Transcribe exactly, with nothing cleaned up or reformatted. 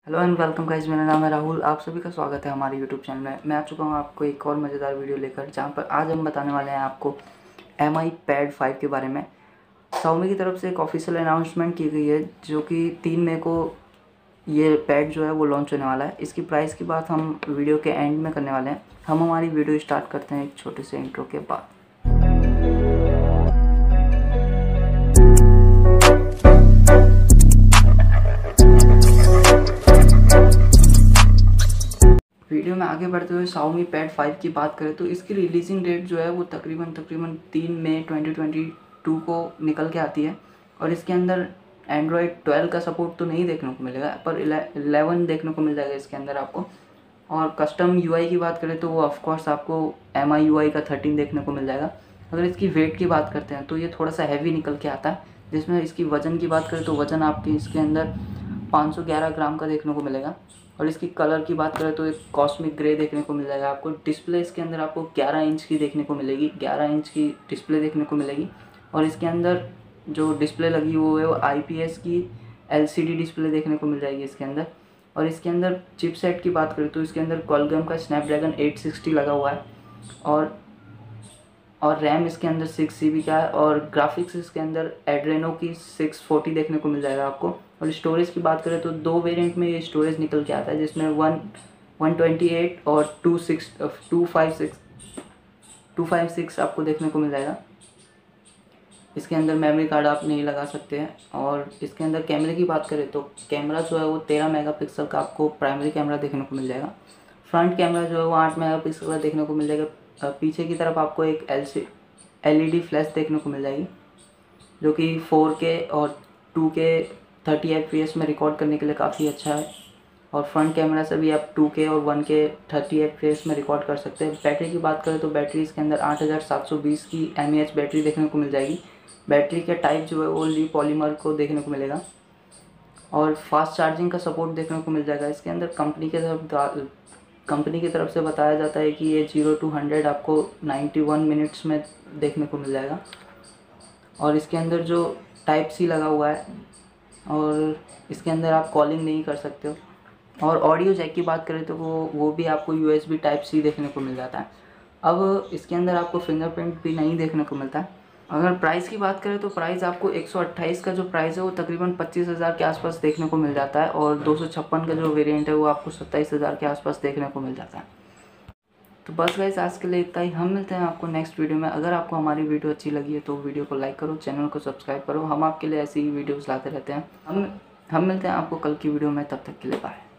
Hello and welcome guys, मेरा नाम है राहुल। आप सभी का स्वागत है हमारे यूट्यूब चैनल में। मैं आ चुका हूँ आपको एक और मज़ेदार वीडियो लेकर, जहाँ पर आज हम बताने वाले हैं आपको एम आई पैड फाइव के बारे में। Xiaomi की तरफ से एक ऑफिशियल अनाउंसमेंट की गई है, जो कि तीन मई को ये पैड जो है वो लॉन्च होने वाला है। इसकी प्राइस की बात हम वीडियो के एंड में करने वाले हैं। हम हमारी वीडियो स्टार्ट करते हैं एक छोटे से इंट्रो के बाद। वीडियो में आगे बढ़ते हुए Xiaomi पैड फाइव की बात करें तो इसकी रिलीजिंग डेट जो है वो तकरीबन तकरीबन तीन मई ट्वेंटी ट्वेंटी टू को निकल के आती है। और इसके अंदर एंड्रॉयड ट्वेल्व का सपोर्ट तो नहीं देखने को मिलेगा, पर इलेवन देखने को मिल जाएगा इसके अंदर आपको। और कस्टम यूआई की बात करें तो वो ऑफकोर्स आपको एम आई यू आई का थर्टीन देखने को मिल जाएगा। अगर इसकी वेट की बात करते हैं तो ये थोड़ा सा हैवी निकल के आता है, जिसमें इसकी वज़न की बात करें तो वज़न आपकी इसके अंदर पाँच सौ ग्यारह ग्राम का देखने को मिलेगा। और इसकी कलर की बात करें तो एक कॉस्मिक ग्रे देखने को मिल जाएगा आपको। डिस्प्ले इसके अंदर आपको ग्यारह इंच की देखने को मिलेगी, ग्यारह इंच की डिस्प्ले देखने को मिलेगी। और इसके अंदर जो डिस्प्ले लगी वो है वो आई पी एस की एल सी डी डिस्प्ले देखने को मिल जाएगी इसके अंदर। और इसके अंदर चिपसेट की बात करें तो इसके अंदर क्वालकॉम का स्नैपड्रैगन एट सिक्सटी लगा हुआ है। और और रैम इसके अंदर सिक्स जी बी का है। और ग्राफिक्स इसके अंदर एड्रेनो की सिक्स फोर्टी देखने को मिल जाएगा आपको। और स्टोरेज की बात करें तो दो वेरिएंट में ये स्टोरेज निकल के आता है, जिसमें वन वन ट्वेंटी एट और two six two five six two five six आपको देखने को मिल जाएगा। इसके अंदर मेमोरी कार्ड आप नहीं लगा सकते हैं। और इसके अंदर कैमरे की बात करें तो कैमरा जो है वो तेरह मेगापिक्सल का आपको प्राइमरी कैमरा देखने को मिल जाएगा। फ्रंट कैमरा जो है वो आठ मेगापिक्सल का देखने को मिल जाएगा। पीछे की तरफ आपको एक L C L E D flash देखने को मिल जाएगी, जो कि फोर के और two K thirty F P S में रिकॉर्ड करने के लिए काफ़ी अच्छा है। और फ्रंट कैमरा से भी आप टू के और one K thirty F P S में रिकॉर्ड कर सकते हैं। बैटरी की बात करें तो बैटरी इसके अंदर आठ हज़ार सात सौ बीस की एम ए एच बैटरी देखने को मिल जाएगी। बैटरी के टाइप जो है वो ली पॉलीमर को देखने को मिलेगा। और फास्ट चार्जिंग का सपोर्ट देखने को मिल जाएगा इसके अंदर। कंपनी के तरफ कंपनी की तरफ से बताया जाता है कि ये जीरो टू हंड्रेड आपको नाइन्टी वन मिनट्स में देखने को मिल जाएगा। और इसके अंदर जो टाइप सी लगा हुआ है, और इसके अंदर आप कॉलिंग नहीं कर सकते हो। और ऑडियो जैक की बात करें तो वो वो भी आपको U S B type C देखने को मिल जाता है। अब इसके अंदर आपको फिंगरप्रिंट भी नहीं देखने को मिलता है। अगर प्राइस की बात करें तो प्राइस आपको एक सौ अट्ठाईस का जो प्राइस है वो तकरीबन पच्चीस हज़ार के आसपास देखने को मिल जाता है। और दो सौ छप्पन का जो वेरिएंट है वो आपको सत्ताईस हज़ार के आसपास देखने को मिल जाता है। तो बस गाइस, आज के लिए इतना ही। हम मिलते हैं आपको नेक्स्ट वीडियो में। अगर आपको हमारी वीडियो अच्छी लगी है तो वीडियो को लाइक करो, चैनल को सब्सक्राइब करो। हम आपके लिए ऐसी ही वीडियोज़ लाते रहते हैं। हम हम मिलते हैं आपको कल की वीडियो में। तब तक के लिए बाय।